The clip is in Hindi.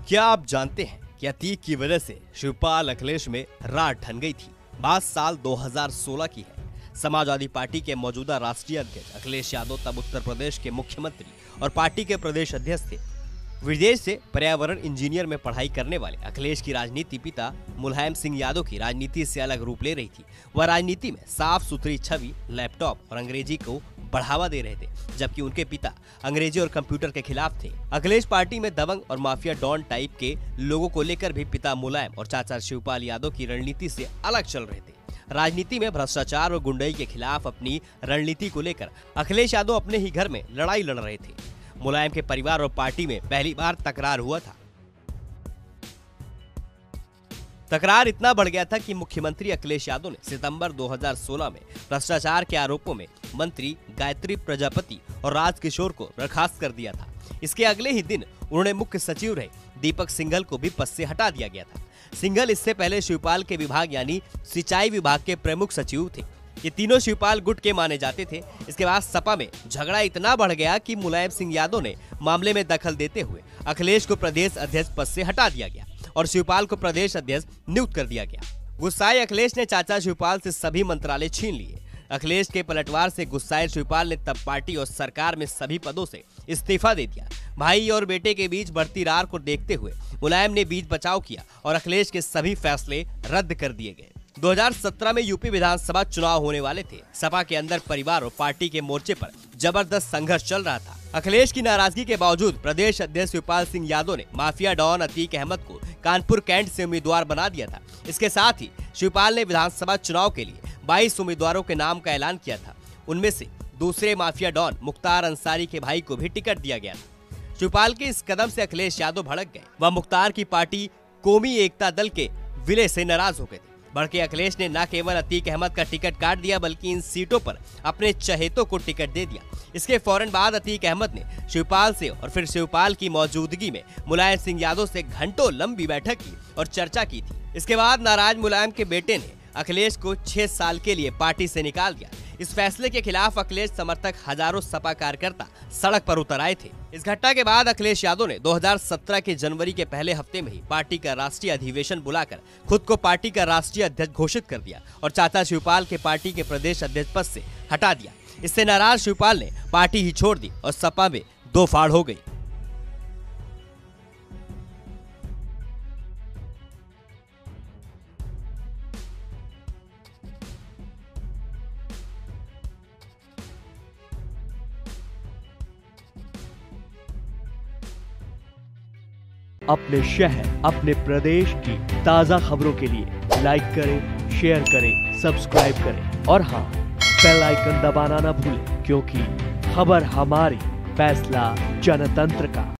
क्या आप जानते हैं कि अतीक की वजह से शिवपाल अखिलेश में रात ठन गई थी। बात साल 2016 की है। समाजवादी पार्टी के मौजूदा राष्ट्रीय अध्यक्ष अखिलेश यादव तब उत्तर प्रदेश के मुख्यमंत्री और पार्टी के प्रदेश अध्यक्ष थे। विदेश से पर्यावरण इंजीनियर में पढ़ाई करने वाले अखिलेश की राजनीति पिता मुलायम सिंह यादव की राजनीति से अलग रूप ले रही थी। वह राजनीति में साफ सुथरी छवि, लैपटॉप और अंग्रेजी को बढ़ावा दे रहे थे, जबकि उनके पिता अंग्रेजी और कंप्यूटर के खिलाफ थे। अखिलेश पार्टी में दबंग और माफिया डॉन टाइप के लोगों को लेकर भी पिता मुलायम और चाचा शिवपाल यादव की रणनीति से अलग चल रहे थे। राजनीति में भ्रष्टाचार और गुंडई के खिलाफ अपनी रणनीति को लेकर अखिलेश यादव अपने ही घर में लड़ाई लड़ रहे थे। मुलायम के परिवार और पार्टी में पहली बार तकरार हुआ था। तकरार इतना बढ़ गया था कि मुख्यमंत्री अखिलेश यादव ने सितंबर 2016 में भ्रष्टाचार के आरोपों में मंत्री गायत्री प्रजापति और राजकिशोर को बर्खास्त कर दिया था। इसके अगले ही दिन उन्होंने मुख्य सचिव रहे दीपक सिंघल को भी पद से हटा दिया गया था। सिंघल इससे पहले शिवपाल के विभाग यानी सिंचाई विभाग के प्रमुख सचिव थे। ये तीनों शिवपाल गुट के माने जाते थे। इसके बाद सपा में झगड़ा इतना बढ़ गया कि मुलायम सिंह यादव ने मामले में दखल देते हुए अखिलेश को प्रदेश अध्यक्ष पद से हटा दिया गया और शिवपाल को प्रदेश अध्यक्ष नियुक्त कर दिया गया। गुस्साए अखिलेश ने चाचा शिवपाल से सभी मंत्रालय छीन लिए। अखिलेश के पलटवार से गुस्साए शिवपाल ने तब पार्टी और सरकार में सभी पदों से इस्तीफा दे दिया। भाई और बेटे के बीच बढ़ती रार को देखते हुए मुलायम ने बीच बचाव किया और अखिलेश के सभी फैसले रद्द कर दिए गए। 2017 में यूपी विधानसभा चुनाव होने वाले थे। सपा के अंदर परिवार और पार्टी के मोर्चे पर जबरदस्त संघर्ष चल रहा था। अखिलेश की नाराजगी के बावजूद प्रदेश अध्यक्ष शिवपाल सिंह यादव ने माफिया डॉन अतीक अहमद को कानपुर कैंट से उम्मीदवार बना दिया था। इसके साथ ही शिवपाल ने विधानसभा चुनाव के लिए 22 उम्मीदवारों के नाम का ऐलान किया था। उनमें से दूसरे माफिया डॉन मुख्तार अंसारी के भाई को भी टिकट दिया गया था। शिवपाल के इस कदम से अखिलेश यादव भड़क गए। वह मुख्तार की पार्टी कौमी एकता दल के विलय से नाराज हो गए थे। भड़के अखिलेश ने न केवल अतीक अहमद का टिकट काट दिया बल्कि इन सीटों पर अपने चहेतों को टिकट दे दिया। इसके फौरन बाद अतीक अहमद ने शिवपाल से और फिर शिवपाल की मौजूदगी में मुलायम सिंह यादव से घंटों लंबी बैठक की और चर्चा की थी। इसके बाद नाराज मुलायम के बेटे ने अखिलेश को 6 साल के लिए पार्टी से निकाल दिया। इस फैसले के खिलाफ अखिलेश समर्थक हजारों सपा कार्यकर्ता सड़क पर उतर आए थे। इस घटना के बाद अखिलेश यादव ने 2017 के जनवरी के पहले हफ्ते में ही पार्टी का राष्ट्रीय अधिवेशन बुलाकर खुद को पार्टी का राष्ट्रीय अध्यक्ष घोषित कर दिया और चाचा शिवपाल के पार्टी के प्रदेश अध्यक्ष पद से हटा दिया। इससे नाराज शिवपाल ने पार्टी ही छोड़ दी और सपा में दो फाड़ हो गई। अपने शहर, अपने प्रदेश की ताजा खबरों के लिए लाइक करें, शेयर करें, सब्सक्राइब करें और हाँ, बेल आइकन दबाना ना भूलें, क्योंकि खबर हमारी, फैसला जनतंत्र का।